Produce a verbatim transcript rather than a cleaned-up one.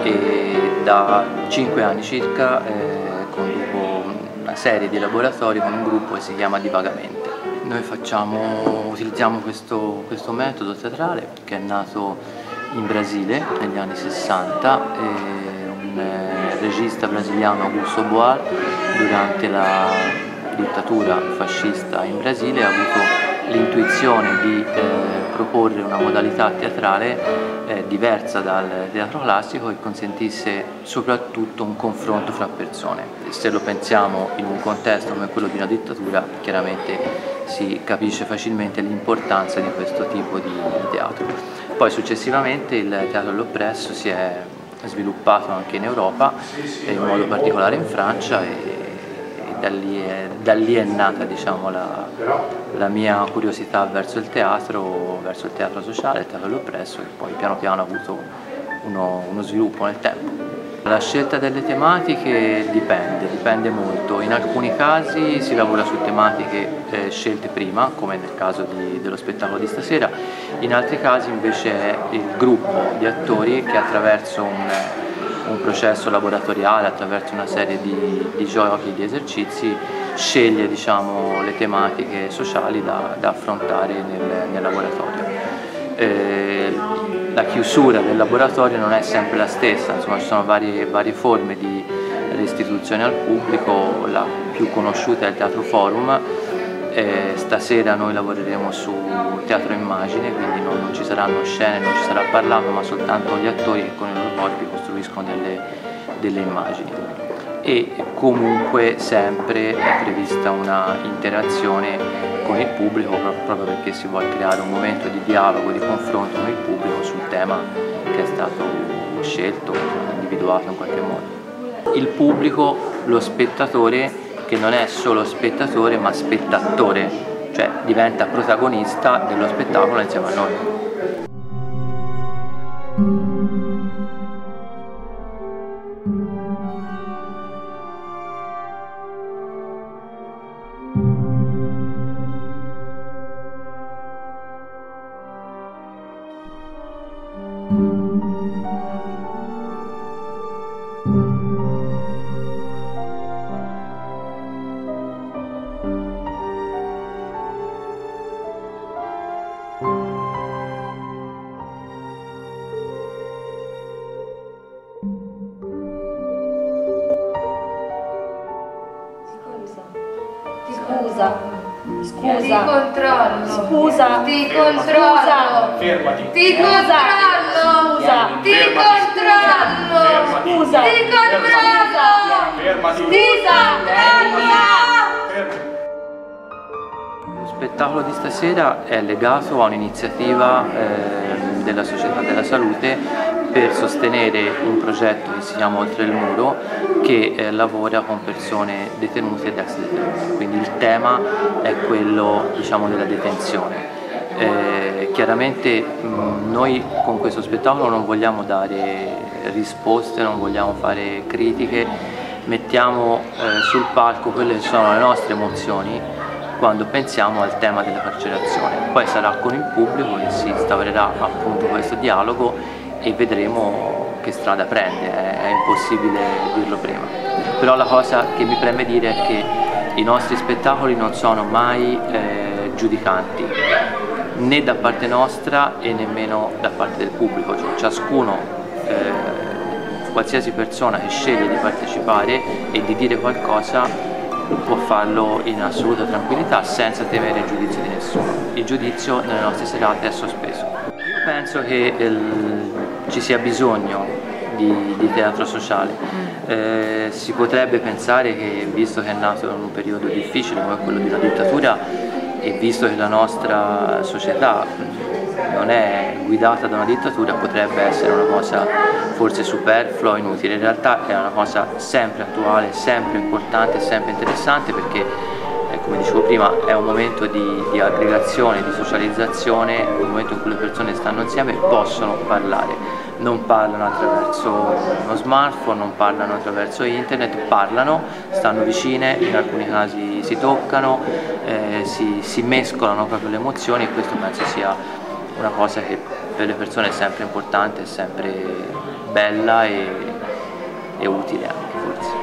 e da cinque anni circa eh, conduco una serie di laboratori con un gruppo che si chiama Divagamente. Noi facciamo, utilizziamo questo, questo metodo teatrale che è nato in Brasile negli anni sessanta. E un eh, regista brasiliano, Augusto durante la dittatura fascista in Brasile ha avuto l'intuizione di eh, proporre una modalità teatrale eh, diversa dal teatro classico che consentisse soprattutto un confronto fra persone. Se lo pensiamo in un contesto come quello di una dittatura, chiaramente si capisce facilmente l'importanza di questo tipo di, di teatro. Poi successivamente il Teatro Lux si è sviluppato anche in Europa, in modo particolare in Francia, e Da lì, è, da lì è nata, diciamo, la, la mia curiosità verso il teatro, verso il teatro sociale, il teatro dell'oppresso, che poi piano piano ha avuto uno, uno sviluppo nel tempo. La scelta delle tematiche dipende, dipende molto. In alcuni casi si lavora su tematiche eh, scelte prima, come nel caso di, dello spettacolo di stasera, in altri casi invece è il gruppo di attori che attraverso un un processo laboratoriale, attraverso una serie di, di giochi, di esercizi, sceglie, diciamo, le tematiche sociali da, da affrontare nel, nel laboratorio. Eh, la chiusura del laboratorio non è sempre la stessa, insomma ci sono varie, varie forme di restituzione al pubblico, la più conosciuta è il Teatro Forum. Eh, stasera noi lavoreremo su teatro immagine, quindi non, non ci saranno scene, non ci sarà parlato, ma soltanto gli attori che con i loro corpi costruiscono delle, delle immagini. E comunque sempre è prevista una interazione con il pubblico, proprio perché si vuole creare un momento di dialogo, di confronto con il pubblico sul tema che è stato scelto, individuato in qualche modo. Il pubblico, lo spettatore, che non è solo spettatore ma spettatore, cioè diventa protagonista dello spettacolo insieme a noi. Scusa, scusa, ti controllo, scusa, ti controllo, fermati, ti controllo, scusa, ti controllo, scusa, ti controllo, fermati, ti controllo. Lo spettacolo di stasera è legato a un'iniziativa eh, della Società della Salute per sostenere un progetto che si chiama Oltre il Muro, che eh, lavora con persone detenute ed ex detenute. Quindi il tema è quello, diciamo, della detenzione. Eh, chiaramente mh, noi con questo spettacolo non vogliamo dare risposte, non vogliamo fare critiche, mettiamo eh, sul palco quelle che sono le nostre emozioni quando pensiamo al tema della carcerazione. Poi sarà con il pubblico che si instaurerà appunto questo dialogo e vedremo che strada prende, è impossibile dirlo prima. Però la cosa che mi preme dire è che i nostri spettacoli non sono mai eh, giudicanti, né da parte nostra e nemmeno da parte del pubblico, cioè, ciascuno, eh, qualsiasi persona che sceglie di partecipare e di dire qualcosa può farlo in assoluta tranquillità senza temere il giudizio di nessuno. Il giudizio nelle nostre serate è sospeso. Io penso che il, ci sia bisogno di, di teatro sociale. Eh, si potrebbe pensare che, visto che è nato in un periodo difficile come quello di una dittatura e visto che la nostra società non è guidata da una dittatura, potrebbe essere una cosa forse superflua, inutile. In realtà è una cosa sempre attuale, sempre importante, sempre interessante, perché eh, come dicevo prima è un momento di, di aggregazione, di socializzazione, un momento in cui le persone stanno insieme e possono parlare. Non parlano attraverso uno smartphone, non parlano attraverso internet, parlano, stanno vicine, in alcuni casi si toccano, eh, si, si mescolano proprio le emozioni, e questo penso sia una cosa che per le persone è sempre importante, è sempre bella e, e utile anche forse.